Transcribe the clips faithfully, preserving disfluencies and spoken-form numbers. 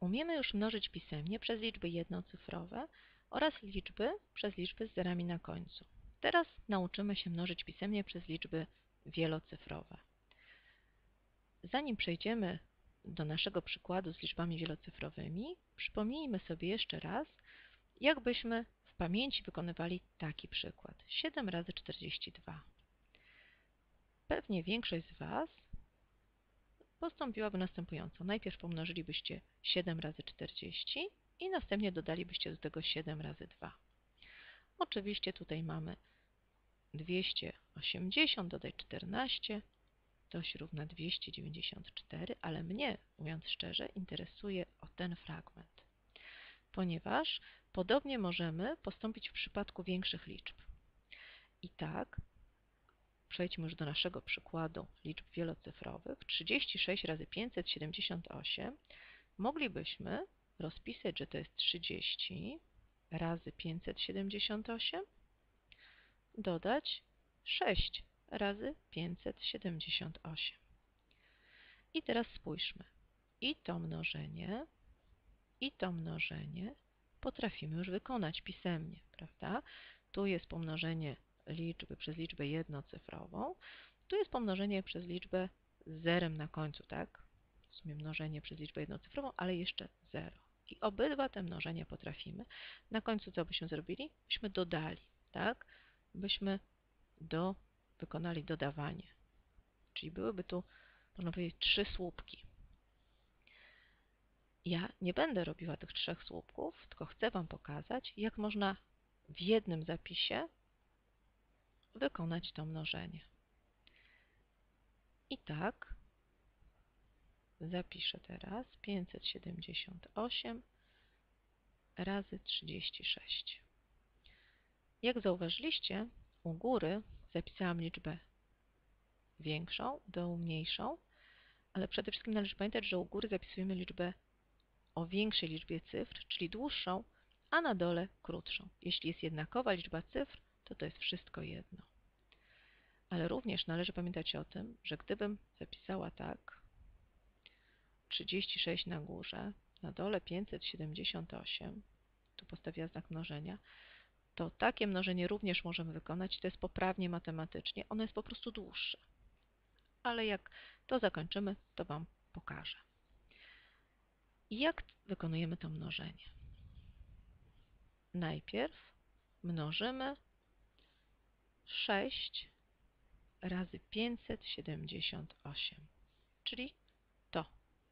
Umiemy już mnożyć pisemnie przez liczby jednocyfrowe oraz liczby przez liczby z zerami na końcu. Teraz nauczymy się mnożyć pisemnie przez liczby wielocyfrowe. Zanim przejdziemy do naszego przykładu z liczbami wielocyfrowymi, przypomnijmy sobie jeszcze raz, jak byśmy w pamięci wykonywali taki przykład. siedem razy czterdzieści dwa. Pewnie większość z Was postąpiłaby następująco. Najpierw pomnożylibyście siedem razy czterdzieści i następnie dodalibyście do tego siedem razy dwa. Oczywiście tutaj mamy dwieście osiemdziesiąt, dodaj czternaście, to się równa dwieście dziewięćdziesiąt cztery, ale mnie, mówiąc szczerze, interesuje o ten fragment, ponieważ podobnie możemy postąpić w przypadku większych liczb. I tak, przejdźmy już do naszego przykładu liczb wielocyfrowych. trzydzieści sześć razy pięćset siedemdziesiąt osiem moglibyśmy rozpisać, że to jest trzydzieści razy pięćset siedemdziesiąt osiem, dodać sześć razy pięćset siedemdziesiąt osiem. I teraz spójrzmy. I to mnożenie, i to mnożenie potrafimy już wykonać pisemnie, prawda? Tu jest pomnożenie liczby przez liczbę jednocyfrową, tu jest pomnożenie przez liczbę z zerem na końcu, tak? W sumie mnożenie przez liczbę jednocyfrową, ale jeszcze zero. I obydwa te mnożenia potrafimy. Na końcu co byśmy zrobili? Byśmy dodali, tak? Byśmy do, wykonali dodawanie. Czyli byłyby tu, można powiedzieć, trzy słupki. Ja nie będę robiła tych trzech słupków, tylko chcę Wam pokazać, jak można w jednym zapisie wykonać to mnożenie. I tak zapiszę teraz pięćset siedemdziesiąt osiem razy trzydzieści sześć. Jak zauważyliście, u góry zapisałam liczbę większą, dołu mniejszą, ale przede wszystkim należy pamiętać, że u góry zapisujemy liczbę o większej liczbie cyfr, czyli dłuższą, a na dole krótszą. Jeśli jest jednakowa liczba cyfr, to to jest wszystko jedno. Ale również należy pamiętać o tym, że gdybym zapisała tak trzydzieści sześć na górze, na dole pięćset siedemdziesiąt osiem, tu postawiła znak mnożenia, to takie mnożenie również możemy wykonać. To jest poprawnie matematycznie. Ono jest po prostu dłuższe. Ale jak to zakończymy, to Wam pokażę. I jak wykonujemy to mnożenie? Najpierw mnożymy sześć razy pięćset siedemdziesiąt osiem, czyli to.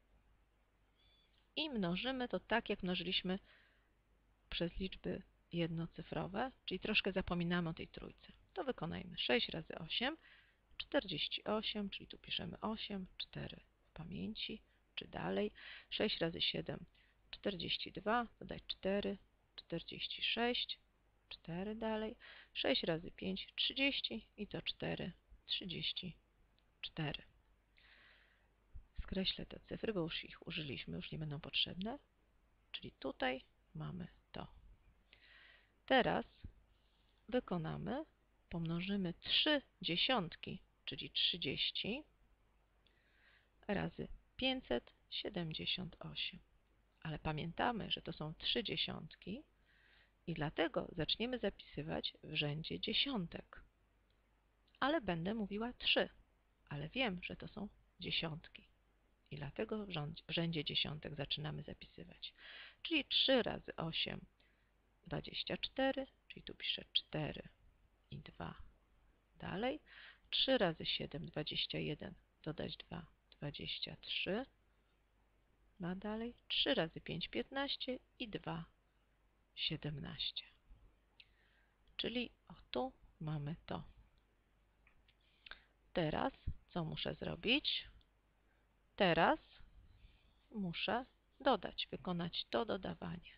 I mnożymy to tak, jak mnożyliśmy przez liczby jednocyfrowe, czyli troszkę zapominamy o tej trójce. To wykonajmy. sześć razy osiem, czterdzieści osiem, czyli tu piszemy osiem, cztery w pamięci, czy dalej. sześć razy siedem, czterdzieści dwa, dodać cztery, czterdzieści sześć, cztery dalej. sześć razy pięć, trzydzieści i to cztery, trzydzieści cztery. Skreślę te cyfry, bo już ich użyliśmy, już nie będą potrzebne. Czyli tutaj mamy to. Teraz wykonamy, pomnożymy trzy dziesiątki, czyli trzydzieści razy pięćset siedemdziesiąt osiem. Ale pamiętamy, że to są trzy dziesiątki i dlatego zaczniemy zapisywać w rzędzie dziesiątek. Ale będę mówiła trzy, ale wiem, że to są dziesiątki. I dlatego w rzędzie dziesiątek zaczynamy zapisywać. Czyli trzy razy osiem, dwadzieścia cztery, czyli tu piszę cztery i dwa dalej. trzy razy siedem, dwadzieścia jeden, dodać dwa, dwadzieścia trzy. dwa dalej. trzy razy pięć, piętnaście i dwa, siedemnaście. Czyli o tu mamy to. Teraz co muszę zrobić? Teraz muszę dodać, wykonać to dodawanie.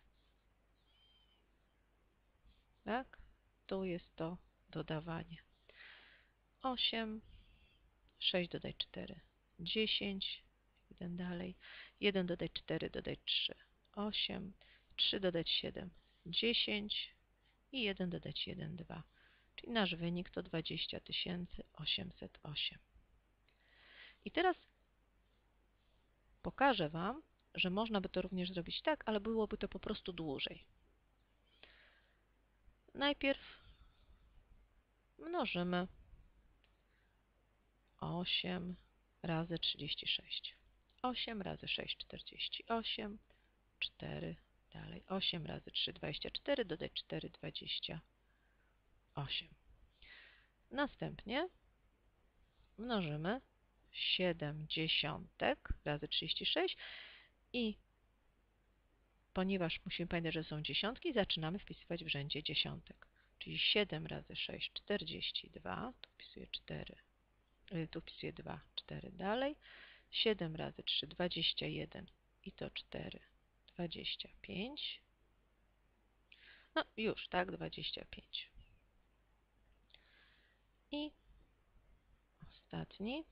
Tak? Tu jest to dodawanie. osiem, sześć dodać cztery, dziesięć, jeden dalej, jeden dodać cztery, dodać trzy, osiem, trzy dodać siedem, dziesięć i jeden dodać jeden, dwa. Czyli nasz wynik to dwadzieścia tysięcy osiemset osiem. I teraz pokażę Wam, że można by to również zrobić tak, ale byłoby to po prostu dłużej. Najpierw mnożymy osiem razy trzydzieści sześć. osiem razy sześć, czterdzieści osiem. cztery, dalej osiem razy trzy, dwadzieścia cztery, dodać cztery, dwadzieścia osiem. Następnie mnożymy siedem dziesiątek razy trzydzieści sześć i ponieważ musimy pamiętać, że są dziesiątki, zaczynamy wpisywać w rzędzie dziesiątek. Czyli siedem razy sześć, czterdzieści dwa, tu wpisuję cztery, tu wpisuję dwa, cztery dalej. siedem razy trzy, dwadzieścia jeden i to cztery, dwadzieścia pięć. No już, tak, dwadzieścia pięć. I ostatni,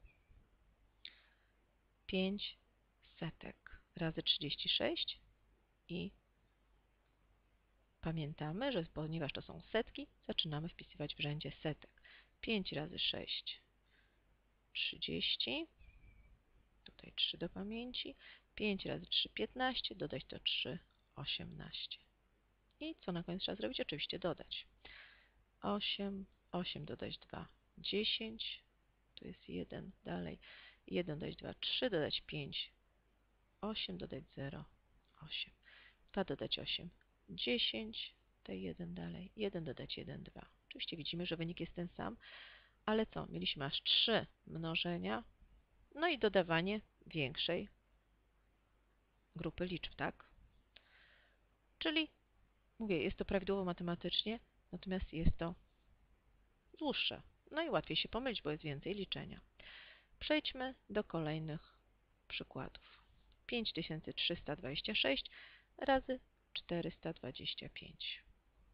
pięć setek razy trzydzieści sześć i pamiętamy, że ponieważ to są setki, zaczynamy wpisywać w rzędzie setek. pięć razy sześć, trzydzieści. Tutaj trzy do pamięci. pięć razy trzy, piętnaście. Dodać to trzy, osiemnaście. I co na koniec trzeba zrobić? Oczywiście dodać. osiem, osiem dodać dwa, dziesięć. Tu jest jeden, dalej. jeden dodać dwa, trzy, dodać pięć, osiem, dodać zero, osiem. dwa dodać osiem, dziesięć. Tutaj jeden dalej. jeden dodać jeden, dwa. Oczywiście widzimy, że wynik jest ten sam, ale co? Mieliśmy aż trzy mnożenia, no i dodawanie większej grupy liczb, tak? Czyli, mówię, jest to prawidłowo matematycznie, natomiast jest to dłuższe. No i łatwiej się pomylić, bo jest więcej liczenia. Przejdźmy do kolejnych przykładów. pięć tysięcy trzysta dwadzieścia sześć razy czterysta dwadzieścia pięć.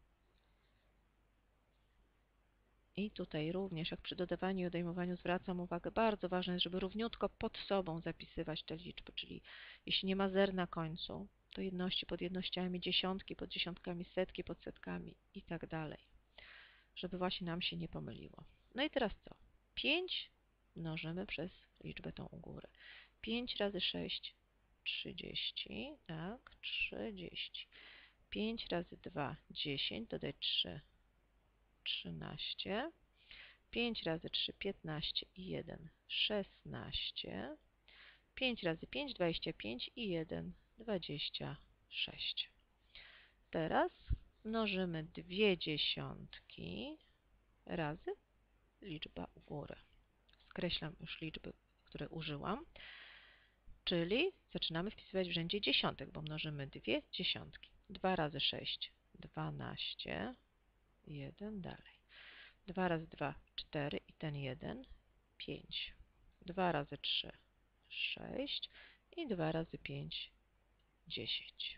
I tutaj również, jak przy dodawaniu i odejmowaniu, zwracam uwagę, bardzo ważne jest, żeby równiutko pod sobą zapisywać te liczby, czyli jeśli nie ma zer na końcu, to jedności pod jednościami, dziesiątki pod dziesiątkami, setki pod setkami i tak dalej, żeby właśnie nam się nie pomyliło. No i teraz co? pięć mnożymy przez liczbę tą u góry. pięć razy sześć, trzydzieści, tak, trzydzieści. pięć razy dwa, dziesięć, dodać trzy, trzynaście. pięć razy trzy, piętnaście i jeden, szesnaście. pięć razy pięć, dwadzieścia pięć i jeden, dwadzieścia sześć. Teraz mnożymy dwie dziesiątki razy liczba u góry. Skreślam już liczby, które użyłam, czyli zaczynamy wpisywać w rzędzie dziesiątek, bo mnożymy dwie dziesiątki. dwa razy sześć, dwanaście, jeden dalej. dwa razy dwa, cztery i ten jeden, pięć. dwa razy trzy, sześć i dwa razy pięć, dziesięć.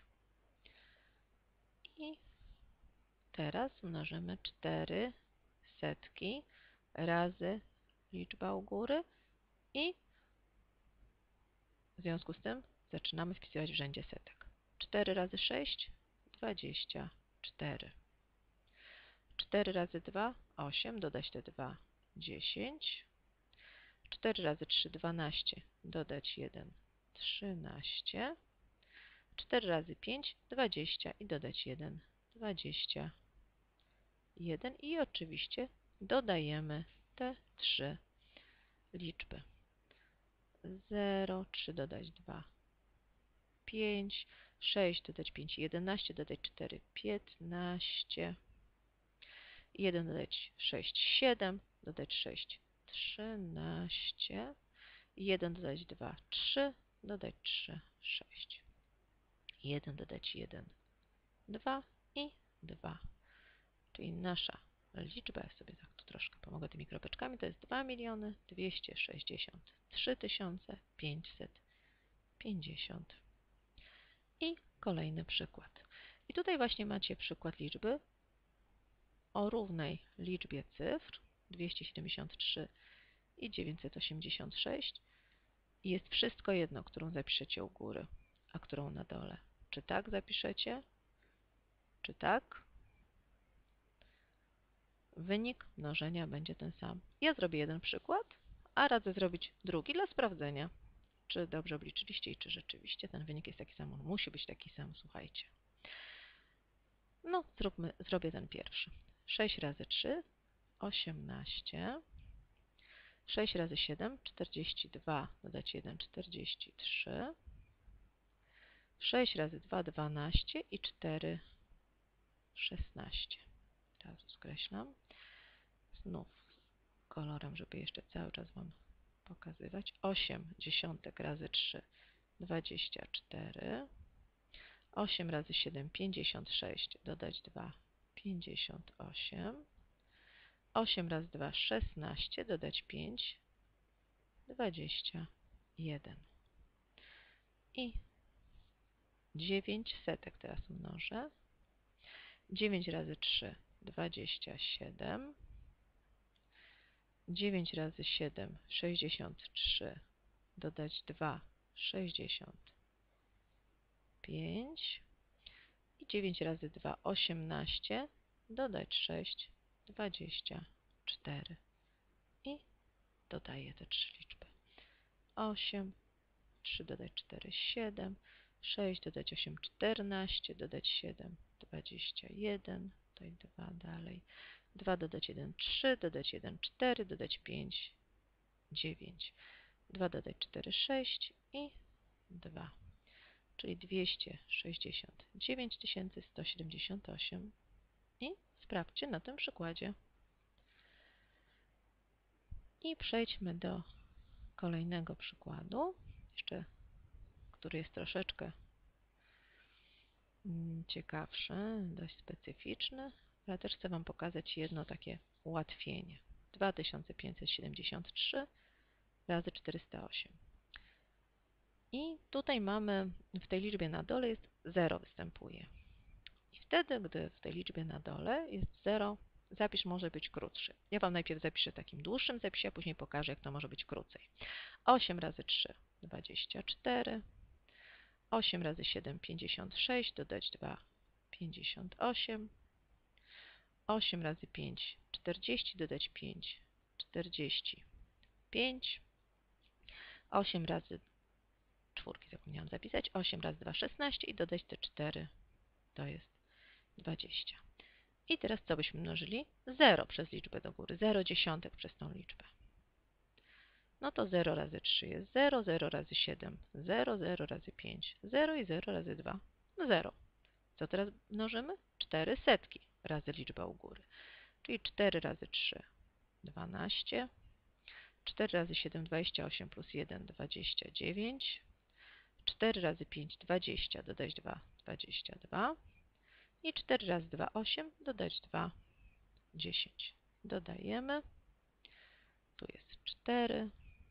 I teraz mnożymy cztery setki razy liczba u góry i w związku z tym zaczynamy wpisywać w rzędzie setek. cztery razy sześć, dwadzieścia cztery. cztery razy dwa, osiem, dodać te dwa, dziesięć. cztery razy trzy, dwanaście, dodać jeden, trzynaście. cztery razy pięć, dwadzieścia i dodać jeden, dwadzieścia jeden. I oczywiście dodajemy te trzy liczby. zero, trzy dodać dwa, pięć, sześć dodać pięć, jedenaście, dodać cztery, piętnaście. jeden dodać sześć, siedem, dodać sześć, trzynaście. jeden dodać dwa, trzy, dodać trzy, sześć. jeden dodać jeden, dwa i dwa. Czyli nasza liczba, ja sobie tak tu troszkę pomogę tymi kropeczkami, to jest dwa miliony dwieście sześćdziesiąt trzy tysiące pięćset pięćdziesiąt. I kolejny przykład. I tutaj właśnie macie przykład liczby o równej liczbie cyfr, dwieście siedemdziesiąt trzy i dziewięćset osiemdziesiąt sześć. I jest wszystko jedno, którą zapiszecie u góry, a którą na dole. Czy tak zapiszecie, czy tak? Wynik mnożenia będzie ten sam. Ja zrobię jeden przykład, a radzę zrobić drugi dla sprawdzenia. czy dobrze obliczyliście i czy rzeczywiście ten wynik jest taki sam. On musi być taki sam, słuchajcie. No, zróbmy, zrobię ten pierwszy. sześć razy trzy, osiemnaście. sześć razy siedem, czterdzieści dwa, dodać jeden, czterdzieści trzy. sześć razy dwa, dwanaście i cztery, szesnaście. Teraz skreślam. Znów kolorem, żeby jeszcze cały czas Wam pokazywać. osiem dziesiątek razy trzy, dwadzieścia cztery. osiem razy siedem, pięćdziesiąt sześć, dodać dwa, pięćdziesiąt osiem. osiem razy dwa, szesnaście, dodać pięć, dwadzieścia jeden. I dziewięć setek teraz mnożę. dziewięć razy trzy, dwadzieścia siedem. dziewięć razy siedem, sześćdziesiąt trzy, dodać dwa, sześćdziesiąt pięć. I dziewięć razy dwa, osiemnaście, dodać sześć, dwadzieścia cztery. I dodaję te trzy liczby. osiem, trzy dodać cztery, siedem, sześć dodać osiem, czternaście, dodać siedem, dwadzieścia jeden, tutaj dwa dalej, dwa dodać jeden, trzy, dodać jeden, cztery, dodać pięć, dziewięć, dwa dodać cztery, sześć i dwa, czyli dwieście sześćdziesiąt dziewięć tysięcy sto siedemdziesiąt osiem. I sprawdźcie na tym przykładzie. I przejdźmy do kolejnego przykładu, jeszcze, który jest troszeczkę ciekawszy, dość specyficzny, ale też chcę Wam pokazać jedno takie ułatwienie. dwa tysiące pięćset siedemdziesiąt trzy razy czterysta osiem. I tutaj mamy, w tej liczbie na dole jest zero występuje. I wtedy, gdy w tej liczbie na dole jest zero, zapis może być krótszy. Ja Wam najpierw zapiszę w takim dłuższym zapisie, a później pokażę, jak to może być krócej. osiem razy trzy, dwadzieścia cztery. osiem razy siedem, pięćdziesiąt sześć, dodać dwa, pięćdziesiąt osiem. osiem razy pięć, czterdzieści, dodać pięć, czterdzieści pięć. osiem razy czwórki zapomniałam zapisać. osiem razy dwa, szesnaście i dodać te cztery, to jest dwadzieścia. I teraz co byśmy mnożyli? zero przez liczbę do góry, zero dziesiątek przez tą liczbę. No to zero razy trzy jest zero, zero razy siedem zero, zero razy pięć zero i zero razy dwa zero. Co teraz mnożymy? cztery setki razy liczba u góry. Czyli cztery razy trzy, dwanaście. cztery razy siedem, dwadzieścia osiem plus jeden, dwadzieścia dziewięć. cztery razy pięć, dwadzieścia, dodać dwa, dwadzieścia dwa. I cztery razy dwa, osiem, dodać dwa, dziesięć. Dodajemy. Tu jest cztery,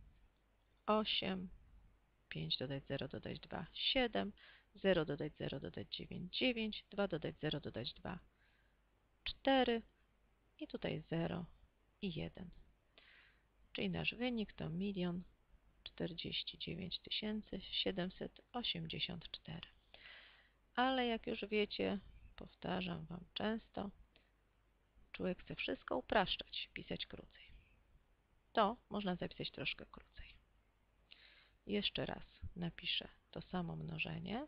osiem, pięć dodać zero, dodać dwa, siedem, zero dodać zero, dodać dziewięć, dziewięć, dwa dodać zero, dodać dwa, cztery i tutaj zero i jeden. Czyli nasz wynik to milion czterdzieści dziewięć tysięcy siedemset osiemdziesiąt cztery. Ale jak już wiecie, powtarzam Wam często, człowiek chce wszystko upraszczać, pisać krócej. To można zapisać troszkę krócej. Jeszcze raz napiszę to samo mnożenie.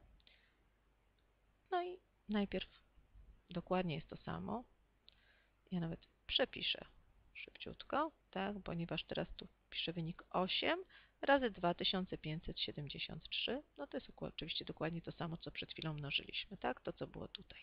No i najpierw dokładnie jest to samo. Ja nawet przepiszę szybciutko, tak, ponieważ teraz tu piszę wynik osiem razy dwa tysiące pięćset siedemdziesiąt trzy. No to jest oczywiście dokładnie to samo, co przed chwilą mnożyliśmy, tak, to co było tutaj.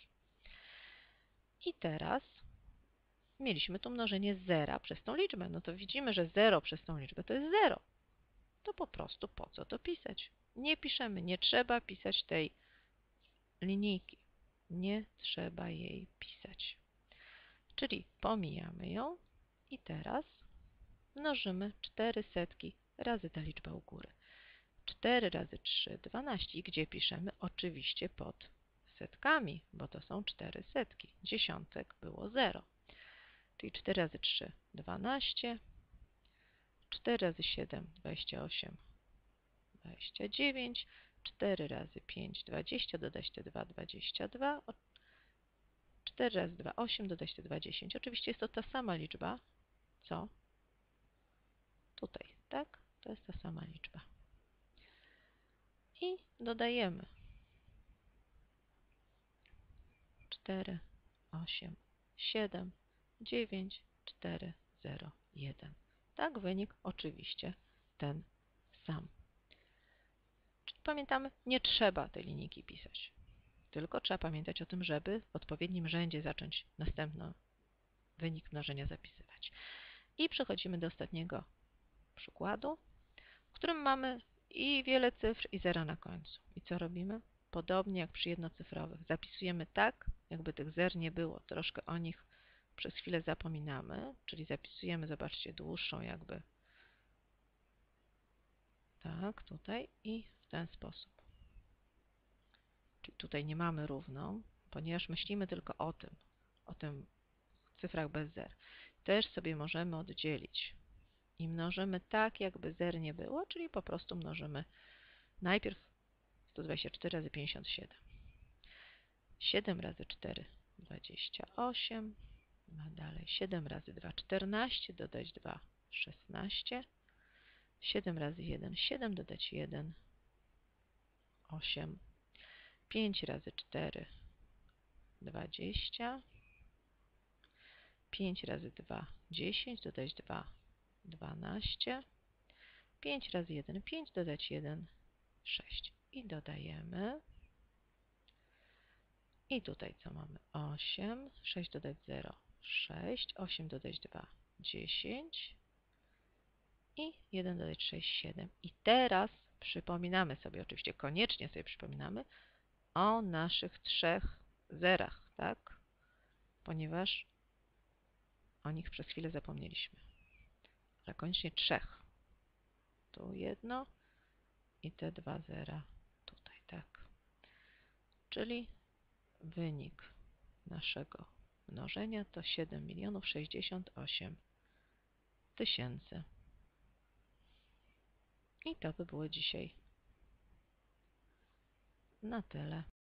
I teraz mieliśmy tu mnożenie zera przez tą liczbę. No to widzimy, że zero przez tą liczbę to jest zero. To po prostu po co to pisać? Nie piszemy, nie trzeba pisać tej linijki. Nie trzeba jej pisać. Czyli pomijamy ją i teraz mnożymy cztery setki razy ta liczba u góry. cztery razy trzy, dwanaście. I gdzie piszemy? Oczywiście pod setkami, bo to są cztery setki. Dziesiątek było zero. Czyli cztery razy trzy, dwanaście. cztery razy siedem, dwadzieścia osiem, dwadzieścia dziewięć. cztery razy pięć, dwadzieścia, dodać te dwa, dwadzieścia dwa. cztery razy dwa, osiem, dodać te dwa, dziesięć. Oczywiście jest to ta sama liczba, co tutaj, tak? To jest ta sama liczba. i dodajemy cztery, osiem, siedem, dziewięć, cztery, zero, jeden. Tak, wynik oczywiście ten sam. Czyli pamiętamy, nie trzeba tej linijki pisać, tylko trzeba pamiętać o tym, żeby w odpowiednim rzędzie zacząć następny wynik mnożenia zapisywać. I przechodzimy do ostatniego przykładu, w którym mamy i wiele cyfr, i zera na końcu. I co robimy? Podobnie jak przy jednocyfrowych. Zapisujemy tak, jakby tych zer nie było. Troszkę o nich przez chwilę zapominamy, czyli zapisujemy, zobaczcie, dłuższą jakby tak, tutaj i w ten sposób. Czyli tutaj nie mamy równą, ponieważ myślimy tylko o tym, o tym cyfrach bez zer. Też sobie możemy oddzielić i mnożymy tak, jakby zer nie było, czyli po prostu mnożymy najpierw sto dwadzieścia cztery razy pięćdziesiąt siedem. siedem razy cztery, dwadzieścia osiem. A dalej siedem razy dwa, czternaście, dodać dwa, szesnaście. siedem razy jeden, siedem, dodać jeden, osiem. pięć razy cztery, dwadzieścia. pięć razy dwa, dziesięć, dodać dwa, dwanaście. pięć razy jeden, pięć, dodać jeden, sześć. I dodajemy. I tutaj co mamy? osiem, sześć dodać zero, sześć, osiem dodać dwa, dziesięć i jeden dodać sześć, siedem. I teraz przypominamy sobie, oczywiście koniecznie sobie przypominamy o naszych trzech zerach, tak? Ponieważ o nich przez chwilę zapomnieliśmy. Ale koniecznie trzech. Tu jedno i te dwa zera tutaj, tak? Czyli wynik naszego mnożenia to siedem milionów sześćdziesiąt osiem tysięcy. I to by było dzisiaj na tyle.